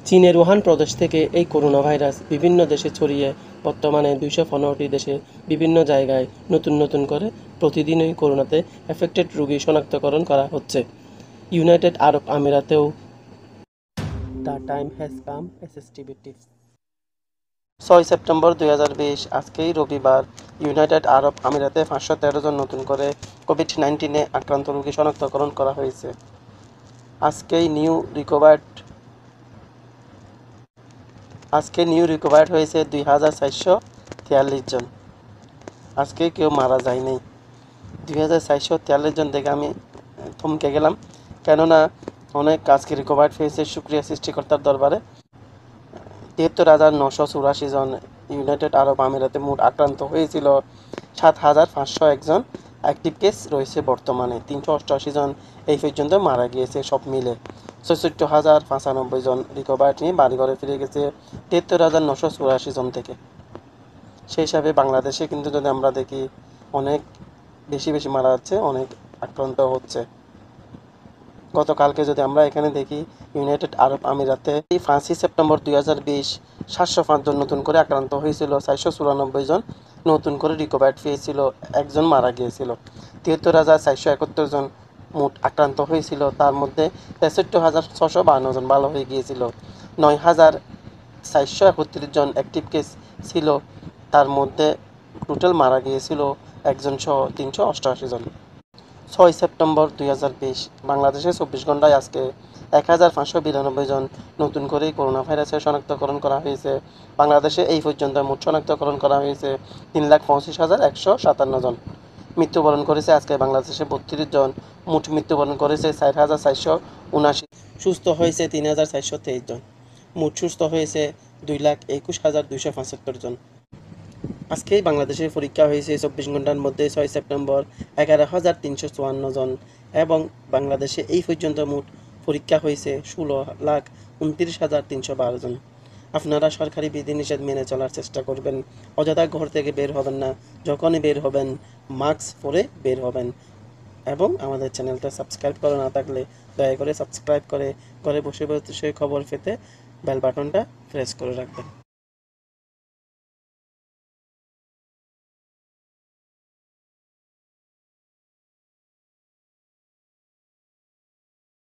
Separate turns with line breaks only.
চীনের উহান প্রদেশ থেকে এই করোনা ভাইরাস বিভিন্ন দেশে ছড়িয়ে বর্তমানে ২১৫টি দেশে বিভিন্ন জায়গায় নতুন করে প্রতিদিনই করোনাতে এফেক্টেড রোগী শনাক্তকরণ করা হচ্ছে। ইউনাইটেড আরব আমিরাতেও the time has come SSTV tips. ৬ September ২০২০ আজকেই রবিবার ইউনাইটেড আরব আমিরাতে ৫১৩ জন নতুন করে কোভিড-১৯ আক্রান্ত রোগী শনাক্তকরণ করা হয়েছে। আজকে নিউ রিকভার্ড হয়েছে ২,৪৪৩ জন। আজকে কেউ মারা যায়নি। ২,৪৪৩ জন দেখে আমি থমকে গেলাম, কেননা অনেক আজকে রিকভার্ড হয়েছে। শুকরিয়া সৃষ্টিকর্তার দরবারে। ৭৩,৯৮৪ জন ইউনাইটেড আরব আমিরাতে মোট আক্রান্ত হয়েছিল। ৭,৫০১ জন অ্যাক্টিভ কেস রয়েছে বর্তমানে। ৩৮৮ জন এই পর্যন্ত মারা গিয়েছে সব মিলে। ৬৪,৫৯৫ জন রিকভার্ড নিয়ে বাড়িঘরে ফিরে গেছে ৭৩,৯৮৪ জন থেকে। সেই হিসাবে বাংলাদেশে কিন্তু যদি আমরা দেখি অনেক বেশি মারা যাচ্ছে, অনেক আক্রান্ত হচ্ছে। গতকালকে যদি আমরা এখানে দেখি ইউনাইটেড আরব আমিরাতে ৫ সেপ্টেম্বর ২০২০ ৭০৫ জন নতুন করে আক্রান্ত হয়েছিল। ৪৯৪ জন নতুন করে রিকভার্ড পেয়েছিল, একজন মারা গিয়েছিল। ৭৩,৪৭১ জন মোট আক্রান্ত হয়েছিল, তার মধ্যে ৬৩,৬৫২ জন ভালো হয়ে গিয়েছিল। ৯,৪৩১ জন অ্যাক্টিভ কেস ছিল, তার মধ্যে টোটাল মারা গিয়েছিল একজন সহ ৩৮৮ জন। ৬ সেপ্টেম্বর ২০২০ বাংলাদেশে ২৪ ঘন্টায় আজকে ১,৫৯২ জন নতুন করে করোনা ভাইরাসের শনাক্তকরণ করা হয়েছে। বাংলাদেশে এই পর্যন্ত মোট শনাক্তকরণ করা হয়েছে ৩,২৫,১৫৭ জন। মৃত্যুবরণ করেছে আজকে বাংলাদেশে ৩২ জন। মোট মৃত্যুবরণ করেছে ৪,৪৭৯। সুস্থ হয়েছে ৩,৪২৩ জন। মোট সুস্থ হয়েছে ২,২১,২৭৫ জন। আজকেই বাংলাদেশের পরীক্ষা হয়েছে ২৪ ঘন্টার মধ্যে ৬ সেপ্টেম্বর ১১,৩৫৪ জন এবং বাংলাদেশে এই পর্যন্ত মোট পরীক্ষা হয়েছে ১৬,২৯,৩১২ জন। আপনারা সরকারি বিধিনিষেধ মেনে চলার চেষ্টা করবেন। অযথা ঘর থেকে বের হবেন না। যখনই বের হবেন মাস্ক পরে বের হবেন এবং আমাদের চ্যানেলটা সাবস্ক্রাইব করা না থাকলে দয়া করে সাবস্ক্রাইব করে ঘরে বসে খবর পেতে বেল বাটনটা প্রেস করে রাখবেন।